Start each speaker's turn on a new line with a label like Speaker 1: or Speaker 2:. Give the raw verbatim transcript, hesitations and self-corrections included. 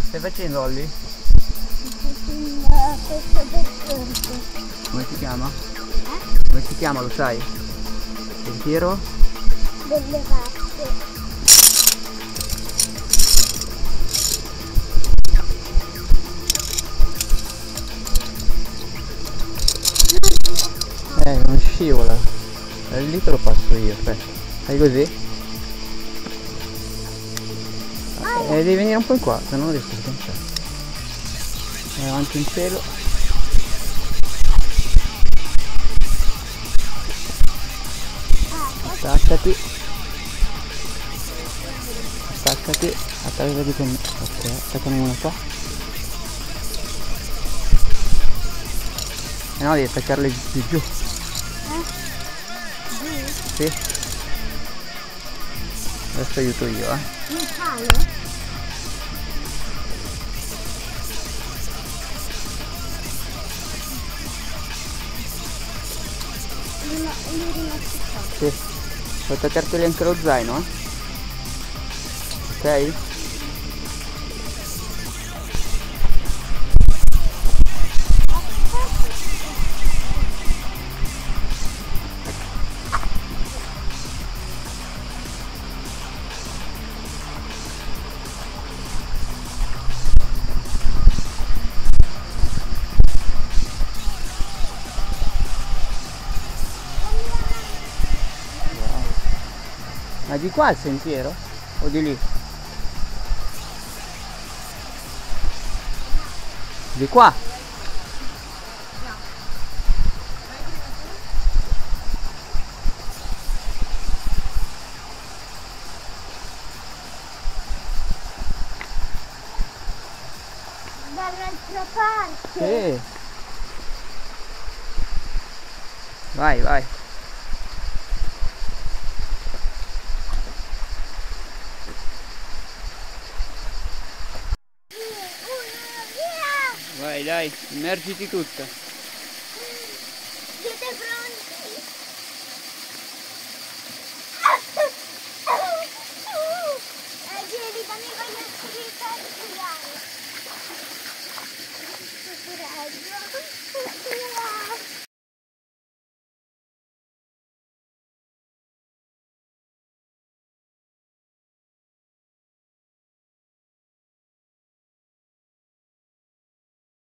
Speaker 1: Stai facendo, Olli?
Speaker 2: Facendo questo percorso.
Speaker 1: Come si chiama?
Speaker 2: Eh?
Speaker 1: Come si chiama, lo sai? Sentiero?
Speaker 2: Delle vacche.
Speaker 1: Eh, non scivola. E lì te lo passo io, aspetta. Fai così? E devi venire un po' in qua, se no non riesco a sganciare. Vai avanti in cielo. Attaccati. Attaccati. Attaccati con me. Ok, attaccami una qua. E no, devi attaccarle di più.
Speaker 2: Eh?
Speaker 1: Sì. Adesso aiuto io, eh.
Speaker 2: Un palo?
Speaker 1: Sì. Puoi attaccarteli anche lo zaino, eh. Ok? Ma di qua il sentiero? O di lì? Di qua?
Speaker 2: Dall'altra parte?
Speaker 1: Sì. Vai, vai. Vai, dai, immergiti tutta.